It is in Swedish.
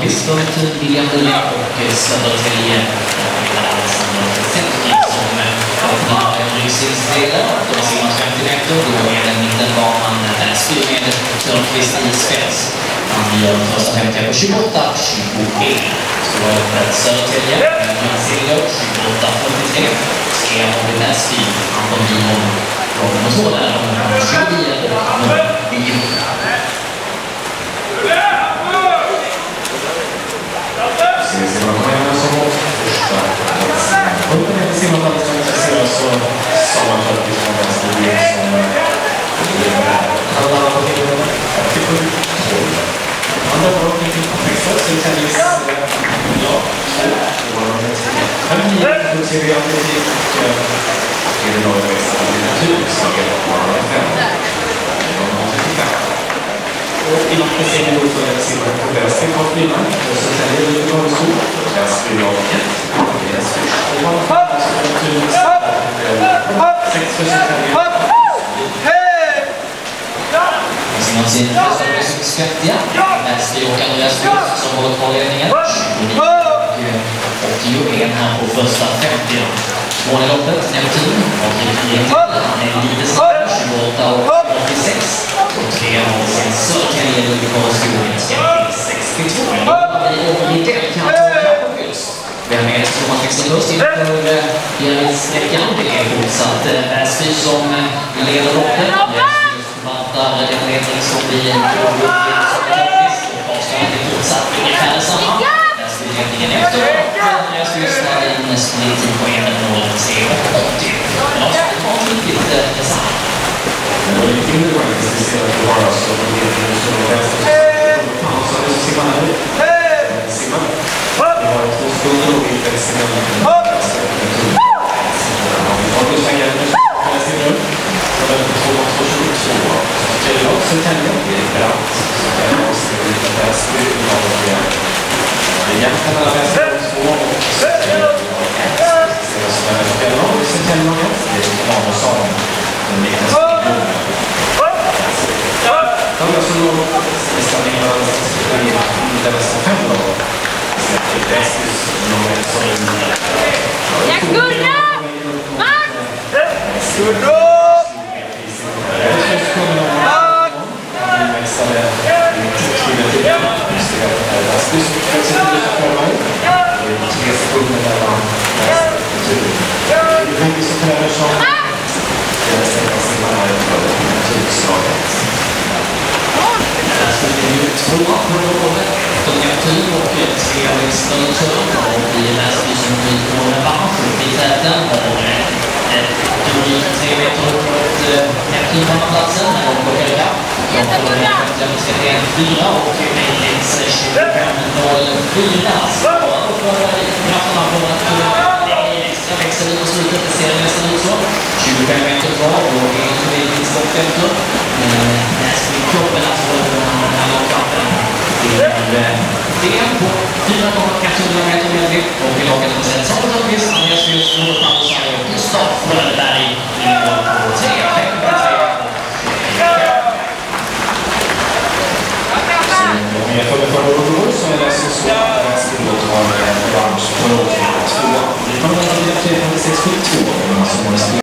Törnqvist för William Ulla och Södertälje. Öppnar ryggsinsdelen. De simmar 50 meter. Då är den mittenbanan Väsby med Törnqvist i spets. Han gör den första 50 på 28-21. Så var det Södertälje. Silver 28-43. Tre av Väsby. Anton Bihon. Nummer 2 där. 29 och Bihon. Inom pressen då för att se vad på väster på flygan och så sen är det lite gång så väster jag och man har sex för Man ser en skvättiga. Väsby och Andreas Furt som håller kvar ledningen. 81 här på första 50. Mål i loppet, Neptun. Och han är lite snabbare, 28 och 86. Och 3 mål sen Södertälje ligger på skogen 62. Och i det kan ta fokus. Vem är det som man fixar först inför Erik Snäckan? Det är fortsatt Väsby som leder loppet. Där den ledning som vi får upp i Södertälje och avståndet är fortsatt ungefär samma. Där står ledningen efter och Väsby har en splittid på 1,03 och 80. Men avståndet var riktigt detsamma. Men det var lite mindre faktiskt, vi ser att det bara så att det är så vänster. Så det simmar här ut. Simmar. Vi har 2 sekunder och vi är simmar. Och vi svänger nu. Så det är 2,22. Södertälje är brant. Så det är lite Väsby. Det är jämnt mellan Väsby och 2 och Södertälje och 1. Så det är Södertälje och 1. Det är Manosson. Den viktigaste. Ja, så då nästan innan det nästan 5 år. Så det är Väsbys nummer som... Ja, Gunnar! Max! Gunnar! i Väsby som blir på revansch i täten har drygt 3 meter uppåt Neptun på platsen när de plockar ikapp. De får en 4 och Mailings 25.04 svarar för krafterna på att det är extra växel i slutet. Det ser nästan ut så. 25 meter kvar och det är Mailings stopp efter. Väsby kroppen att hålla på den här lagkampen. Det är på 4,1 meter med och i laget har sett Samuel Törnqvist, Andreas Furt,